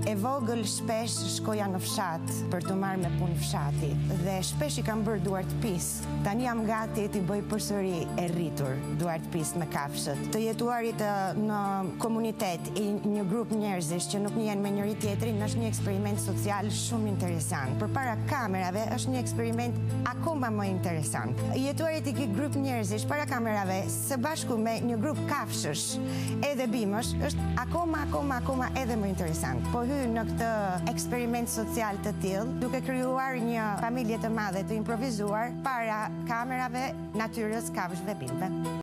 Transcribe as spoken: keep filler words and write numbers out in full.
e vogël shpesh shkoja në fshat për të marrë me punë fshati dhe shpesh i kam bërë duart pis. Tani jam gati t'i bëj përsëri e rritur duart pis me kafshët. Të jetuarit në komunitet i një grup njerëzish që nuk njihen me njëri tjetrin është një eksperiment social shumë interesant. Përpara kamerave është një eksperiment akoma më interesant. Jetuarit i këtij grup njerëzish para kamerave së bashku me një grup kafshësh edhe bimësh është akoma akoma akoma edhe më interesant. Po hy në këtë eksperiment social të tillë, duke krijuar një familje të madhe të improvizuar para kamerave, natyrës, kafshëve, bimëve.